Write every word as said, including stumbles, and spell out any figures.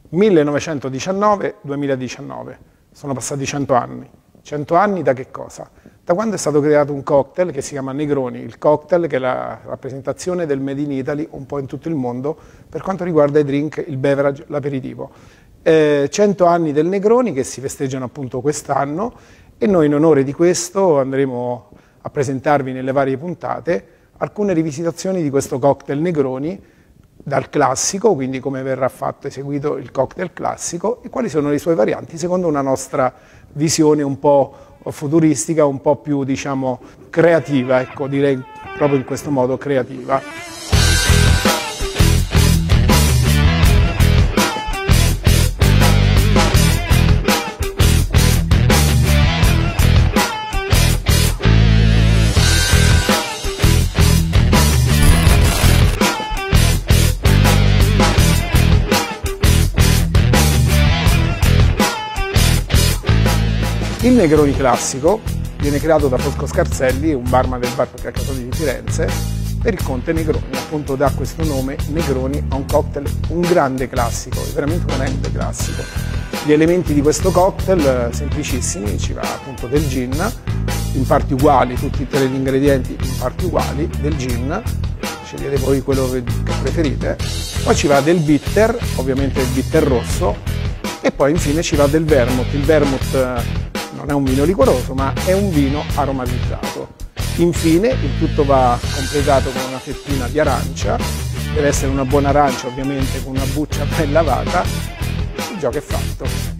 millenovecentodiciannove duemiladiciannove, sono passati cento anni. cento anni da che cosa? Da quando è stato creato un cocktail che si chiama Negroni, il cocktail che è la rappresentazione del Made in Italy un po' in tutto il mondo per quanto riguarda i drink, il beverage, l'aperitivo. Eh, cento anni del Negroni che si festeggiano appunto quest'anno e noi in onore di questo andremo a presentarvi nelle varie puntate alcune rivisitazioni di questo cocktail Negroni dal classico, quindi come verrà fatto, eseguito il cocktail classico e quali sono le sue varianti secondo una nostra visione un po' futuristica, un po' più diciamo creativa, ecco, direi proprio in questo modo creativa. Il Negroni classico viene creato da Fosco Scarselli, un barman del bar Carcassonne di Firenze, per il conte Negroni, appunto dà questo nome Negroni a un cocktail, un grande classico, veramente un grande classico. Gli elementi di questo cocktail semplicissimi, ci va appunto del gin, in parti uguali, tutti e tre gli ingredienti in parti uguali, del gin, scegliete voi quello che preferite, poi ci va del bitter, ovviamente il bitter rosso, e poi infine ci va del vermouth. Il vermouth non è un vino liquoroso, ma è un vino aromatizzato. Infine il tutto va completato con una fettina di arancia, deve essere una buona arancia ovviamente con una buccia ben lavata, il gioco è fatto.